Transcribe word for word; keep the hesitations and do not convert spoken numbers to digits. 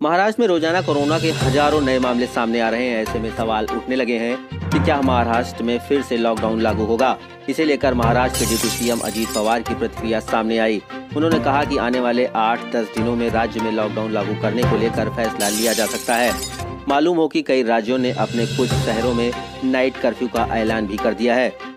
महाराष्ट्र में रोजाना कोरोना के हजारों नए मामले सामने आ रहे हैं। ऐसे में सवाल उठने लगे हैं कि क्या महाराष्ट्र में फिर से लॉकडाउन लागू होगा। इसे लेकर महाराष्ट्र के डिप्टी सीएम अजीत पवार की प्रतिक्रिया सामने आई। उन्होंने कहा कि आने वाले आठ दस दिनों में राज्य में लॉकडाउन लागू करने को लेकर फैसला लिया जा सकता है। मालूम हो कि कई राज्यों ने अपने कुछ शहरों में नाइट कर्फ्यू का ऐलान भी कर दिया है।